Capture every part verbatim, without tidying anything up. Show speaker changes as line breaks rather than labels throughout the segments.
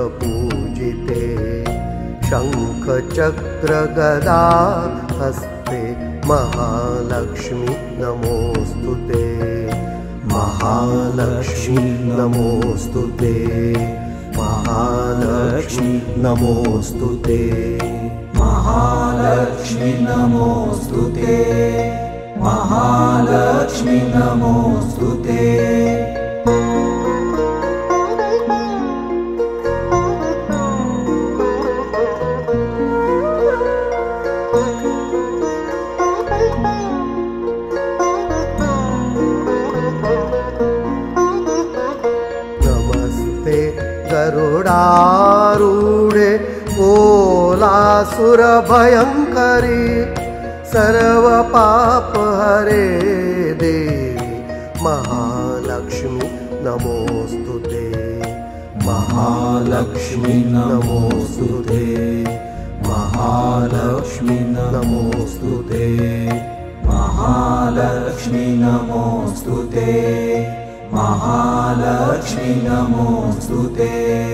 सुरपूजिते शङ्खचक्रगदा हस्ते महालक्ष्मी नमोऽस्तुते महालक्ष्मी नमोऽस्तुते महालक्ष्मी नमोऽस्तुते
महालक्ष्मी नमोऽस्तुते महालक्ष्मी नमोऽस्तुते
नमस्ते गरुडारूढे ओलासुरभयङ्करी सर्वपापहरे देवी महालक्ष्मी नमोऽस्तुते
महालक्ष्मी नमोऽस्तुते महालक्ष्मी नमोऽस्तुते महालक्ष्मी नमोऽस्तुते महालक्ष्मी नमोऽस्तुते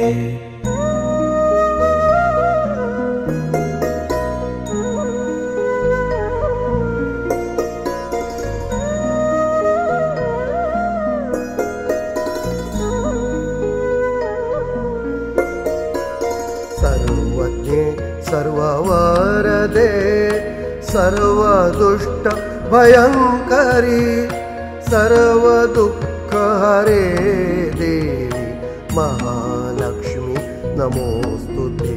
सर्वज्ञे सर्ववरदे सर्वदुष्ट भयङ्करी सर्वदुःखहरे देवी महालक्ष्मी नमोऽस्तुते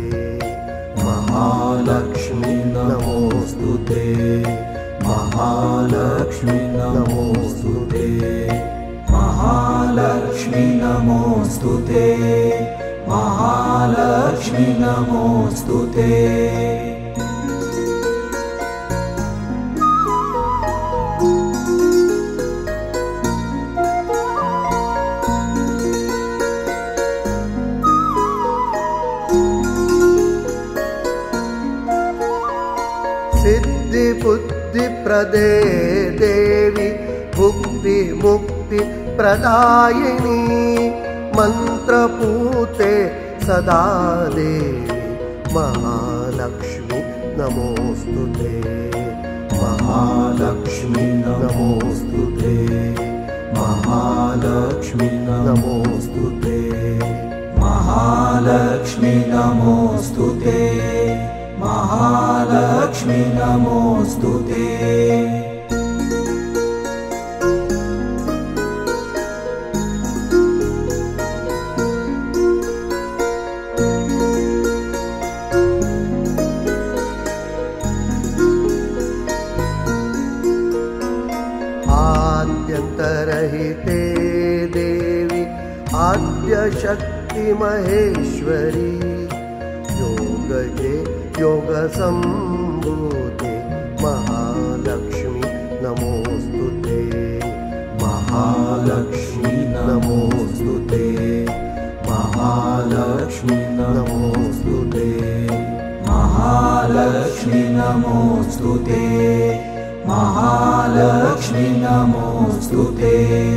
महालक्ष्मी नमोऽस्तुते महालक्ष्मी नमोऽस्तुते महालक्ष्मी नमोऽस्तुते महालक्ष्मी नमोऽस्तुते
सिद्धिबुद्धिप्रदे देवी भुक्ति मुक्ति प्रदायिनी मंत्रपूते सदा देवी महालक्ष्मी नमोऽस्तुते
महालक्ष्मी नमोऽस्तुते महालक्ष्मी नमोऽस्तुते महालक्ष्मी नमोऽस्तुते महालक्ष्मी नमोऽस्तुते
आद्यन्तरहिते देवी आद्यशक्ति महेश्वरी योगजे योगसम्भूते महालक्ष्मी नमोऽस्तुते
महालक्ष्मी नमोऽस्तुते महालक्ष्मी नमोऽस्तुते महालक्ष्मी नमोऽस्तुते महालक्ष्मी नमोऽस्तुते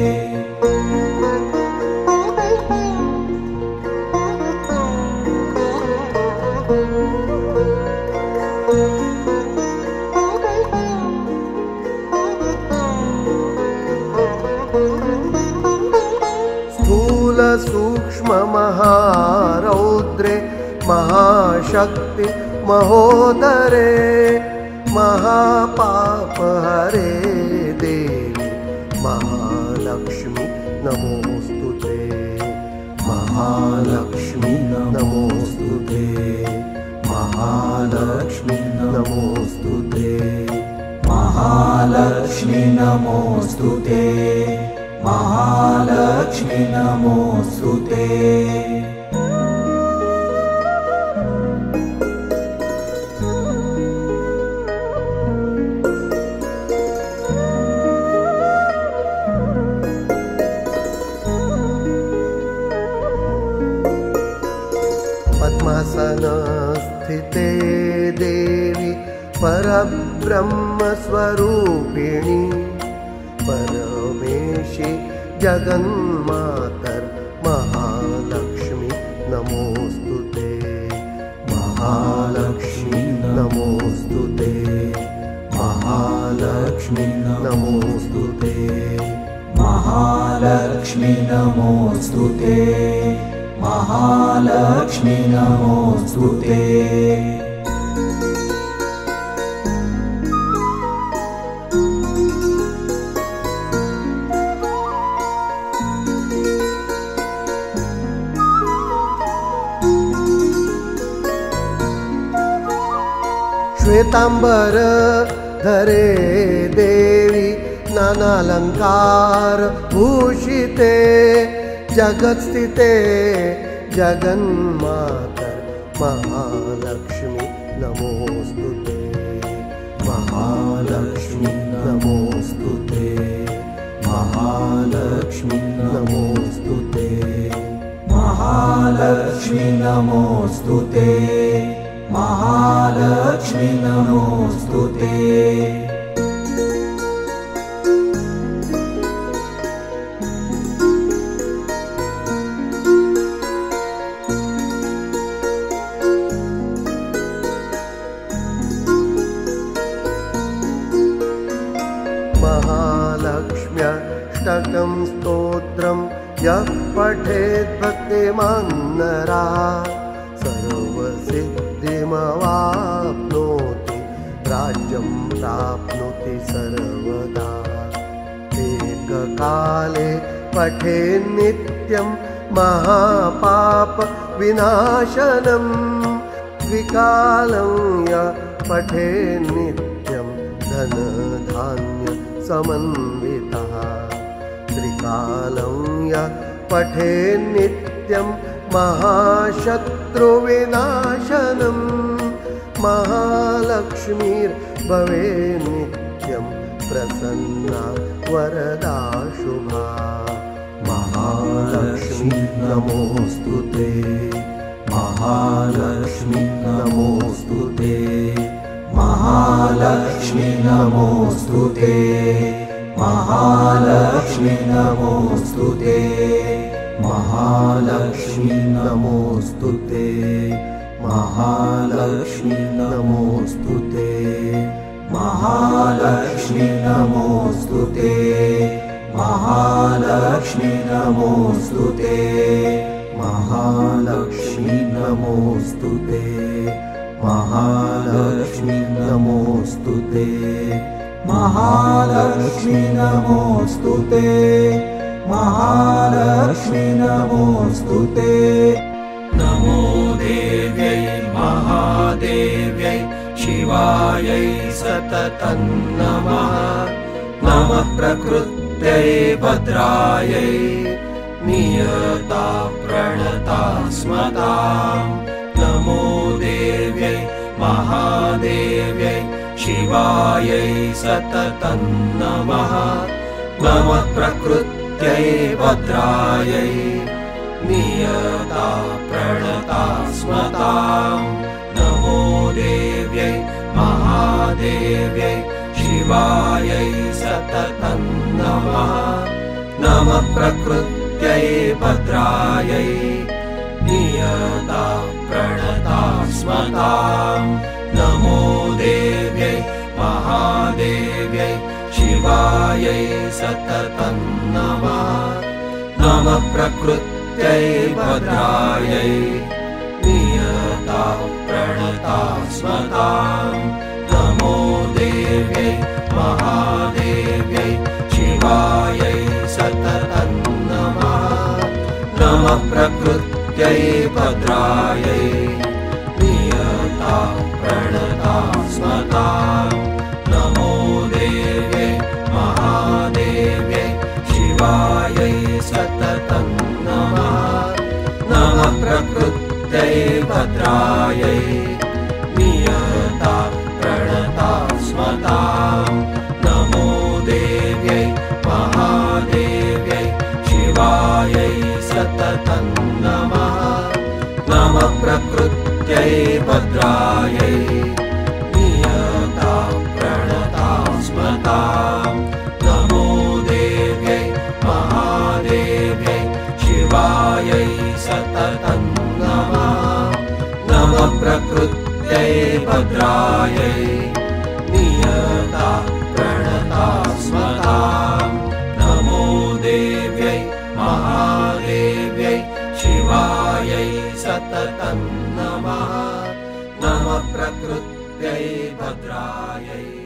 स्थूल सूक्ष्म महारौद्रे महाशक्ति महोदरे महापापहरे देवी महालक्ष्मी नमोऽस्तुते
महालक्ष्मी
नमोऽस्तुते
महालक्ष्मी
नमोऽस्तुते
महालक्ष्मी नमोऽस्तुते महालक्ष्मी नमोऽस्तुते
पद्मासनस्थिते देवी परब्रह्मस्वरूपिणी परमेशी जगन्मातर महालक्ष्मी नमोऽस्तु ते
महालक्ष्मी
नमोऽस्तु ते
महालक्ष्मी
नमोऽस्तु ते
महालक्ष्मी नमोऽस्तु ते महालक्ष्मी नमोऽस्तु ते
श्वेतांबर धरे देवी नानालंकार भूषिते जगत्स्थिते जगन्मातर महालक्ष्मी नमोऽस्तु ते
महालक्ष्मी
नमोऽस्तु ते
महालक्ष्मी
नमोऽस्तु ते
महालक्ष्मी नमोऽस्तु ते महालक्ष्मी नमोऽस्तु ते
महालक्ष्म्यष्टकं स्तोत्रं यः पठेत् भक्तिमान् नरः सर्वसिद्धिमवाप्नोति राज्यं प्राप्नोति सर्वदा एककाले पठेत् नित्यं महापापविनाशनं द्विकालं यः पठेत् नित्यं धनधान्यसमन्वितः त्रिकालं यः पठेत् नित्यं महाशत्रुविनाशनं महालक्ष्मीर्भवेत् नित्यं प्रसन्ना वरदा शुभा
महालक्ष्मी नमोऽस्तु ते महालक्ष्मी नमोऽस्तु ते महालक्ष्मी नमोऽस्तु ते महालक्ष्मी नमोऽस्तु ते महालक्ष्मी नमोऽस्तु ते महालक्ष्मी नमोऽस्तु ते महालक्ष्मी नमोऽस्तु ते महालक्ष्मी नमोऽस्तु ते महालक्ष्मी नमोऽस्तु ते महालक्ष्मी नमोऽस्तु ते महालक्ष्मी नमोऽस्तु ते महालक्ष्मी नमोऽस्तु ते नमो देव्यै महादेव्यै शिवायै सततं नमः नमः प्रकृत्यै भद्रायै नियता प्रणता स्मतां नमो देव्यै महादेव्यै शिवायै सततं नमः नमः प्रकृत्यै भद्रायै नियता प्रणता स्मतां नमो देव्यै महादेव्यै शिवायै सततं नमः नमः प्रकृत्यै भद्रायै नियता प्रणता स्मतां नमो देव्यै महादेव्यै शिवायै सततं नमः नमः प्रकृत्यै भद्रायै नियता प्रणता स्मतां नमो देव्यै महादेव्यै शिवायै सततं नमः नमः प्रकृत्यै भद्रायै नियता प्रणता स्मतां नमो देव्यै महादेव्यै शिवायै सततं नमः नमः प्रकृत्यै भद्रायै नियता प्रणता स्मतां नमो देव्यै महादेव्यै शिवायै सततं नमः नमः प्रकृत्यै भद्रायै नियता प्रणता स्मतां नमो देव्यै महादेव्यै शिवायै सततं नमः भद्रायै नियता प्रणता स्मताम् नमो देव्यै महादेव्यै शिवायै सततं नमः नमः प्रकृत्यै भद्रायै।